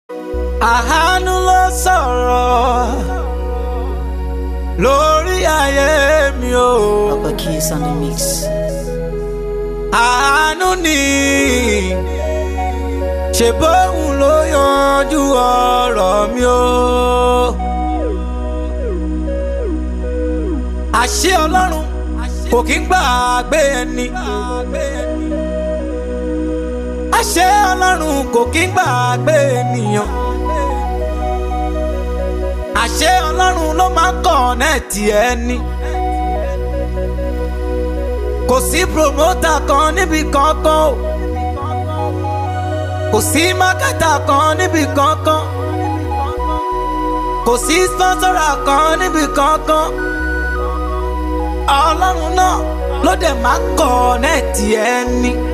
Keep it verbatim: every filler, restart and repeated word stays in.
Àánú ló sọ̀rọ̀ lórí ayé mi o. Papa Keys on the mix. Àánú ni ṣe bóun ló yanjú ọ̀rọ̀ mi o. Àṣé Ọlọ́run kò kí ń gbàgbé ẹni. Àṣé Ọlọ́run kò kí ń gbàgbé ènìyàn. Àṣé Ọlọ́run ló máa ń kọ̀nẹ́ẹ̀tì ẹni. Kò sí promoter kan níbi kankan o. Kò sí marketer kan níbi kankan. Kò sí sponsorer kan níbi kankan. Ọlọ́run náà ló dẹ̀ máa ń kọ̀nẹ́ẹ̀tì ẹni.